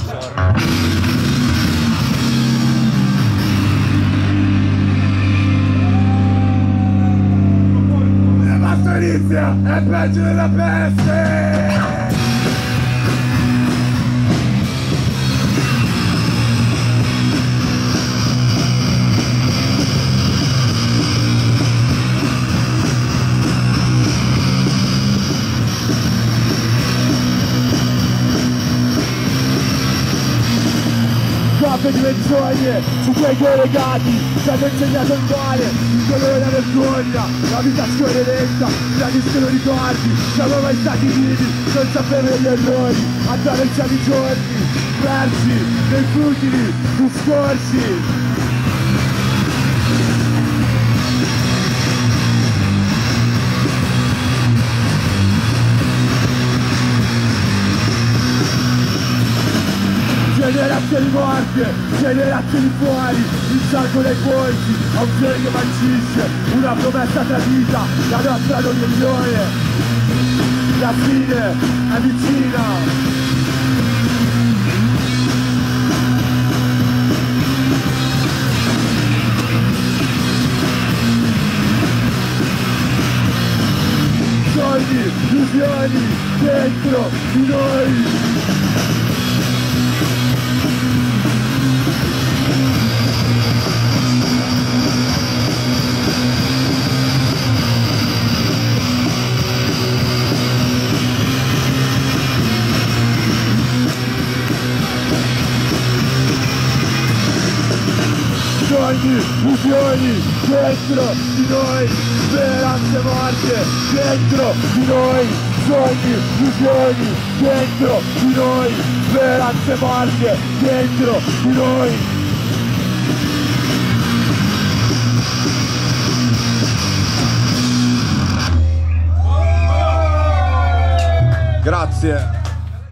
Inizia, è peggio della peste! Cappe di menzogne, su quei collegati, ci hanno insegnato il male, il colore della vergogna, la vita scorre lenta, tradiscono ricordi, siamo mai stati vivi, non sapere gli errori, attraversiamo i giorni, persi nei futili discorsi. Generazioni morte, generazioni fuori, il sacco dei polsi, a un fiore che mancisce, una promessa tradita, la nostra non migliore, la fine è vicina. Sogni, illusioni, dentro di noi. Sogni, illusioni, dentro di noi, speranze morte, dentro di noi, sogni, illusioni, dentro di noi, speranze morte, dentro di noi. Grazie.